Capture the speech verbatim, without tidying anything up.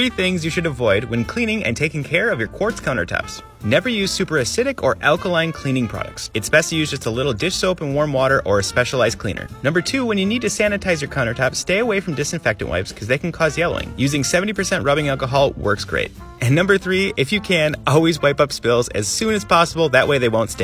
Three things you should avoid when cleaning and taking care of your quartz countertops. Never use super acidic or alkaline cleaning products. It's best to use just a little dish soap and warm water or a specialized cleaner. Number two, when you need to sanitize your countertops, stay away from disinfectant wipes because they can cause yellowing. Using seventy percent rubbing alcohol works great. And number three, if you can, always wipe up spills as soon as possible, that way they won't stay.